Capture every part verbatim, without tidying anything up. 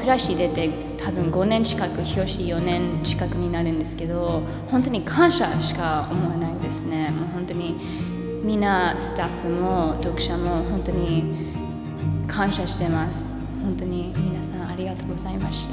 暮らし出て多分ごねん近く、表紙よねん近くになるんですけど、本当に感謝しか思わないですね。もう本当にみんなスタッフも読者も本当に感謝してます。本当に皆さんありがとうございました。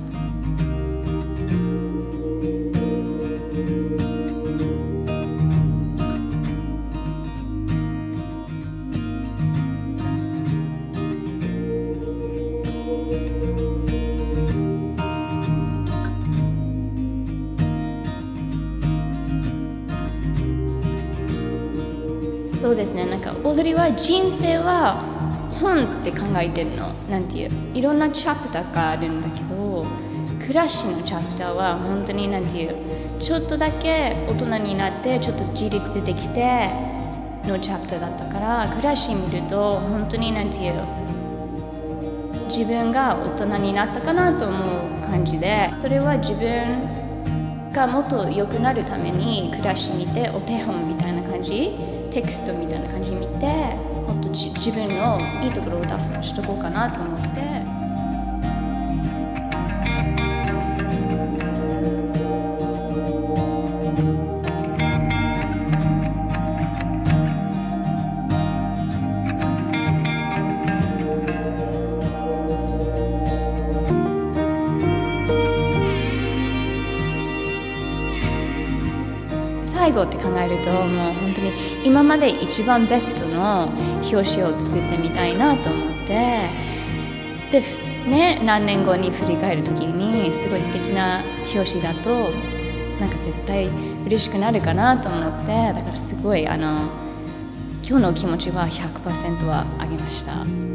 そうですね、なんかオードリーは人生は本って考えてるの。なんていう、いろんなチャプターがあるんだけど、暮らしのチャプターは本当になんていう、ちょっとだけ大人になってちょっと自立できてのチャプターだったから、暮らし見ると本当になんていう、自分が大人になったかなと思う感じで、それは自分がもっと良くなるために暮らし見てお手本みたいな感じ、テキストみたいな感じ見て、もっと自分のいいところを出すしとこうかなと思って。最後って考えると、もう本当に今まで一番ベストの表紙を作ってみたいなと思って、でね、何年後に振り返る時にすごい素敵な表紙だとなんか絶対嬉しくなるかなと思って、だからすごいあの今日の気持ちは ひゃくパーセント は上げました。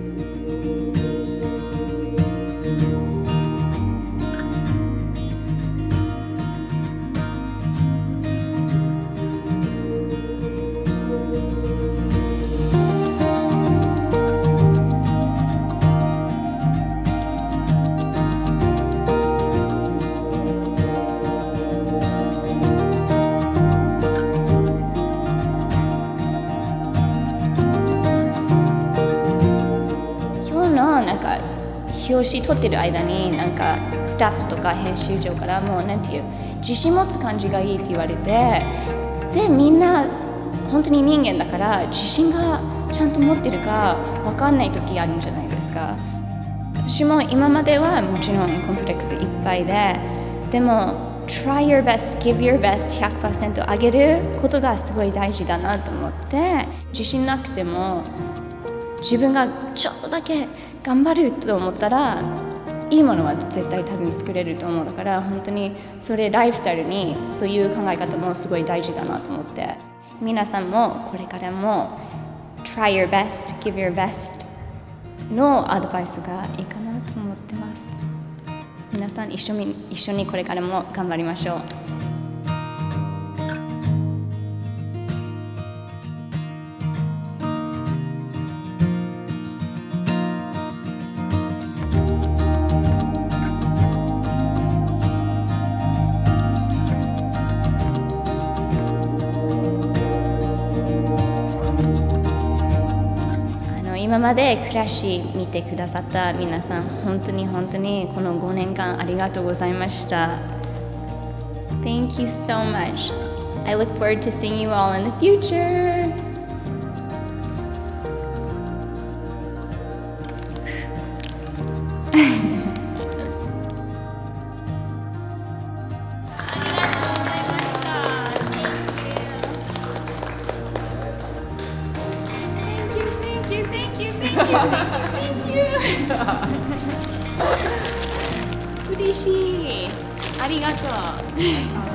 表紙撮ってる間になんかスタッフとか編集長からもうなんていう自信持つ感じがいいって言われて、でみんな本当に人間だから自信がちゃんと持ってるか分かんない時あるんじゃないですか。私も今まではもちろんコンプレックスいっぱいで、でも try your best, give your best ひゃくパーセント 上げることがすごい大事だなと思って、自信なくても自分がちょっとだけ頑張ると思ったらいいものは絶対多分作れると思う。だから本当にそれライフスタイルにそういう考え方もすごい大事だなと思って、皆さんもこれからも try your best, give your best のアドバイスがいいかなと思ってます。皆さん一緒に一緒にこれからも頑張りましょう。今まで暮らし見てくださった皆さん、本当に本当にこのごねんかんありがとうございました。Thank you so much. I look forward to seeing you all in the future. 嬉しい。ありがとう。